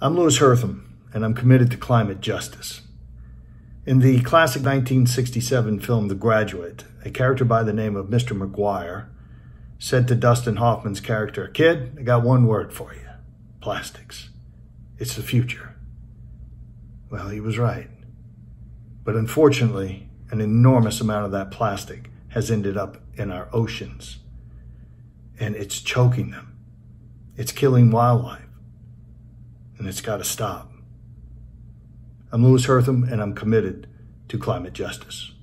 I'm Louis Herthum, and I'm committed to climate justice. In the classic 1967 film The Graduate, a character by the name of Mr. McGuire said to Dustin Hoffman's character, "Kid, I got one word for you: plastics. It's the future." Well, he was right. But unfortunately, an enormous amount of that plastic has ended up in our oceans, and it's choking them. It's killing wildlife, and it's got to stop. I'm Louis Herthum, and I'm committed to climate justice.